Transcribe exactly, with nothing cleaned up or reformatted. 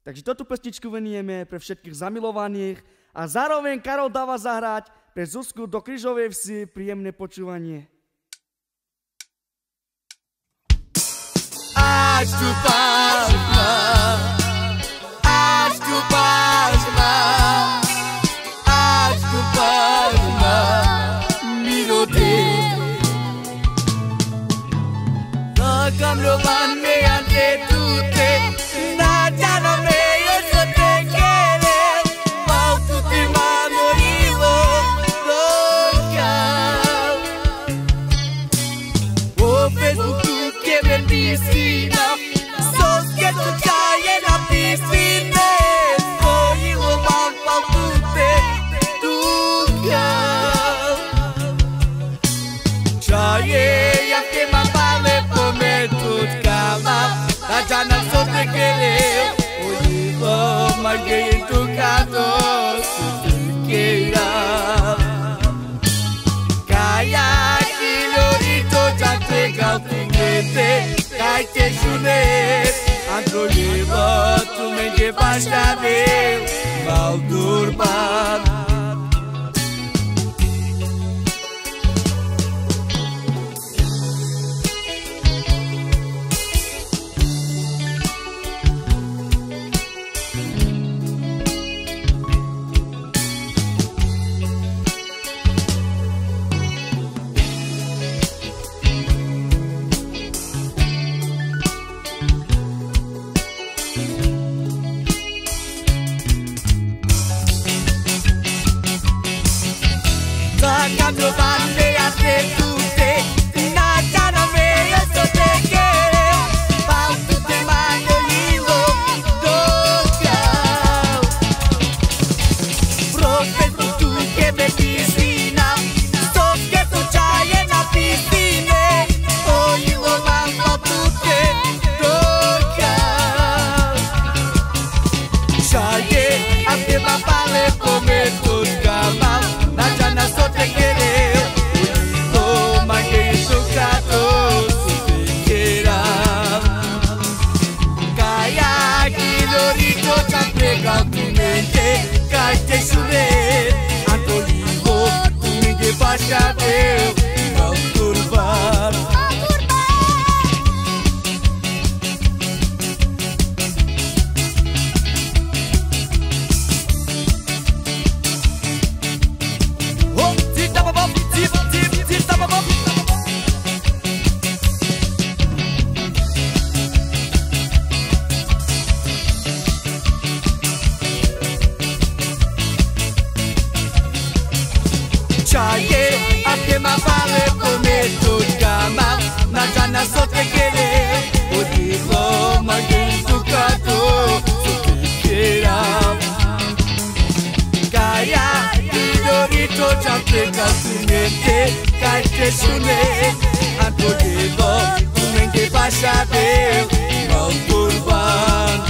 Takže toto pesničku venujeme pre všetkých zamilovaných a zároveň Karol dáva zahrať pre Zuzku do Kryžovej Vsi príjemné počúvanie. Až tu pážma, až tu pážma, až tu pážma, mirode. Takam roban me ante tute, na jana me yo so te kere, mau tuti mano iwo doka. O Facebook tu que me piscina, sos que tu cae en la piscina, soy iwo mau mau tute tuka. Chaye ya que ma vale por me tut kama, la jana so te kere, oyiwo mange tu kato so te kera. Kaya kilorito ya te gautingete, kai te shune, andro libo tu menge pashtabe, mal durban. Takam roban me ante tute, na jana me yo so te kere, mau tute mano iwo doka. Profeto tu que me piscina, sos que tu chai en la piscina, oyiwo mau tute doka. Chaye ante ma vale por me tut kama, na jana so te kere, oyiwo mange tu kato so te kera. Kaya kilorito ya pega tu mente, kai te shune, anto libo tu menge pashtabe, mau turban. Chaye, a que ma vale por me tut kama, na jana so te kere, oyiwo mange tu kato so te kera. Kaya kilorito ya pega tu mente, kai te shune, anto libo tu menge pashtabe, mau turban.